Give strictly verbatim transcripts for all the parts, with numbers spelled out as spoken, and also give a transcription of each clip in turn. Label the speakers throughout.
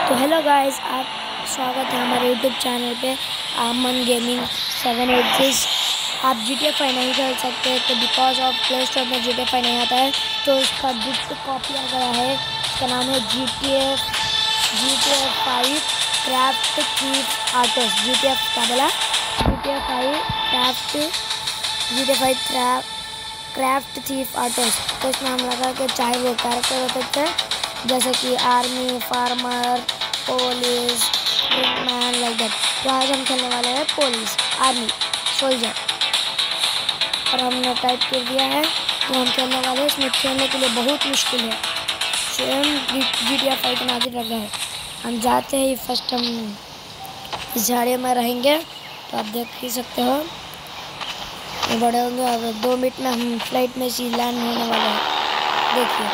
Speaker 1: तो hello guys, आप स्वागत है हमारे यूट्यूब चैनल पे आमन गेमिंग सेवन एट सिक्स। आप जी टी ए फाइव नहीं खेल सकते तो बिकॉज ऑफ प्ले स्टोर में जी टी ए फाइव नहीं आता है, तो उसका गिफ्ट कॉपी आ गया है। इसका नाम है G T A G T A five craft thief artist. G T A क्या बोला? G T A five craft G T A five craft thief artist. तो इसमें हम लगा के चाहे वो कैरेक्टर हो सकते हैं, जैसे कि army, farmer, police, man, like that. तो आज हम खेलने वाले हैं पुलिस, आर्मी, सोल्जर। और हमने टाइप कर दिया है तो हम खेलने वाले हैं। इसमें खेलने के लिए बहुत मुश्किल है, same G T A five का नाजिर लगा है। हम जाते हैं, फर्स्ट हम इस झाड़ियों में रहेंगे, तो आप देख ही सकते हो ये बड़े होंगे। अब दो मिनट में हम फ्लाइट में सी लैंड होने वाले हैं। देखिए,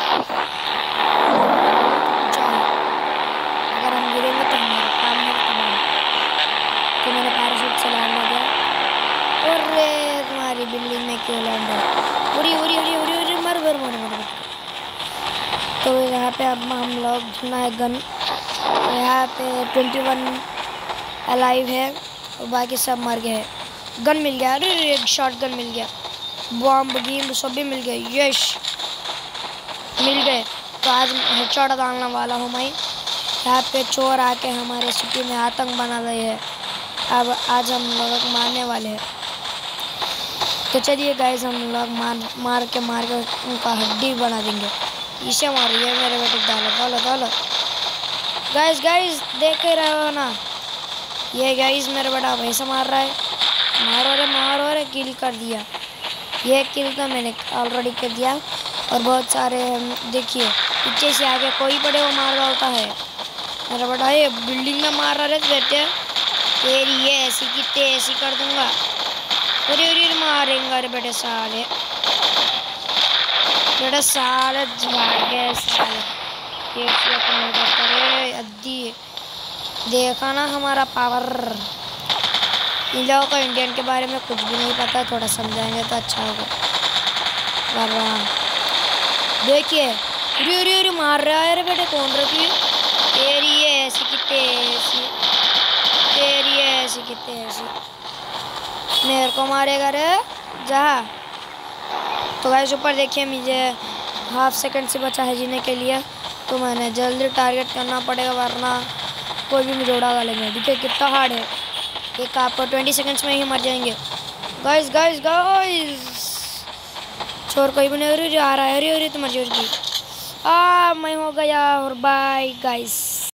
Speaker 1: अगर हम गिरेंगे तो हमारा काम नहीं तमाम। तो मैंने पैराशूट से लैंड हो गया। और रे तुम्हारी बिल्डिंग में क्यों लैंड है? उड़ी उड़ी उड़ी उड़ी उड़ी मर मर मर मर। तो यहाँ पे अब हम लोग चुना है गन। यहाँ पे ट्वेंटी वन अलाइव है और बाकी सब मर गए हैं। गन मिल गया, अरे एक शॉट गन मिल गया, बॉम्ब गेम सब भी मिल गए। यश मिल गए। तो आज हेडशॉट डालने वाला हूँ मैं। यहाँ पे चोर आके हमारे सिटी में आतंक बना रहे हैं। अब आज हम लोगों को मारने वाले हैं। तो चलिए गाइस, हम लोग मार मार के मार के उनका हड्डी बना देंगे। इसे मारो, ये मेरे बेटे डालो डालो डालो। गाइस गाइस देख ही रहे हो ना, ये गाइस मेरा बेटा वैसे मार रहा है। मारो रे मारो रे, किल कर दिया। ये किल तो मैंने ऑलरेडी कर दिया। और बहुत सारे देखिए पीछे से आके कोई बड़े वो मार रहा होता है। मेरा बेटा ये बिल्डिंग में मार रहा है बेटे, तेरी ये ऐसी की ते ऐसी कर दूंगा। अरे अरे मारेंगे अरे बेटे, साले बेटा साले भाग गए साले। ये अद्दी देखा ना हमारा पावर। इन लोगों को इंडियन के बारे में कुछ भी नहीं पता, थोड़ा समझाएंगे तो अच्छा होगा। देखिए उरी उरी उरी मार रहा है रे बेटे, कौन रखी तेरी ये ऐसी कितने ऐसी, तेरी ये ऐसी कितने ऐसी, मेरे को मारेगा रे जा। तो गाइस ऊपर देखिए, मुझे हाफ सेकंड से बचा है जीने के लिए, तो मैंने जल्दी टारगेट करना पड़ेगा वरना कोई भी मुझे उड़ा डालेंगे। देखिए कितना हार्ड है, एक आप ट्वेंटी सेकंड्स में ही मर जाएंगे। गाइस गाइस गाइस चोर कोई भी नहीं आ रहा है। अरे अरे तो मर जाएगी। आ मैं हो गया और बाय गाइस।